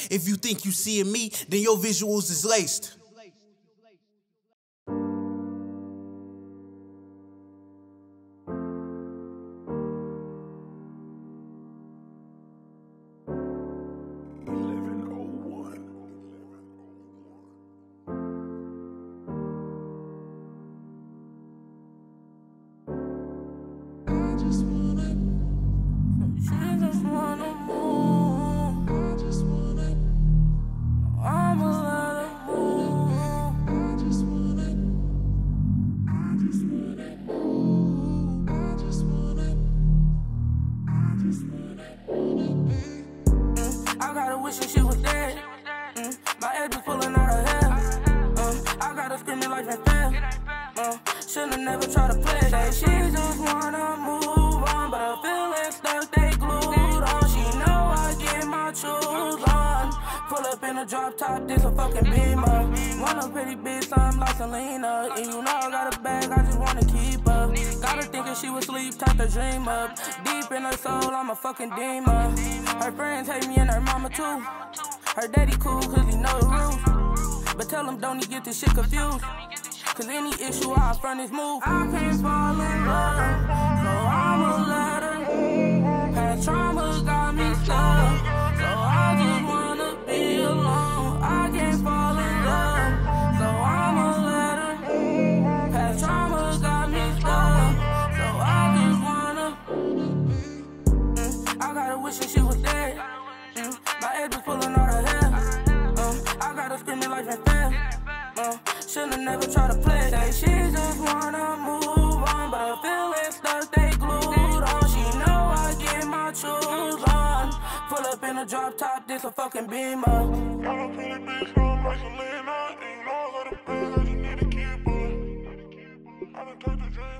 If you think you seeing me, then your visuals is laced. I got her wishing she was dead. My head just pulling out her hair. I got her screaming like that fair. Shouldn't never try to play. Say she just wanna move on, but her feelings stuck, they glued on. She know I get my shoes on. Pull up in a drop top, this a fucking Beamer. Want a pretty bitch, something like Selena. And you know I got a bag, I just wanna keep her. Got her thinking she was asleep, type to dream up. Deep in her soul, I'm a fucking demon. Her friends hate me and her mama too. Her daddy cool, cause he know the rules. But tell him don't he get this shit confused. Cause any issue I front is move. I can't fall in love, so I'ma let her. Past trauma got me stuck, so I just wanna be alone. I can't fall in love, so I'ma let her. Past trauma got me stuck, so I just wanna. I got her wishing she was dead. My head just pulling out her hair. I got her screaming like that fair. Shouldn't never try to play. Say she just wanna move on, but her feelings stuck, they glued on. She know I get my shoes on. Pull up in a drop top, this a fucking Beamer. Got a pretty bitch, I'm like Selena. And you know I got a bag, I just need to keep her. I done took the dream.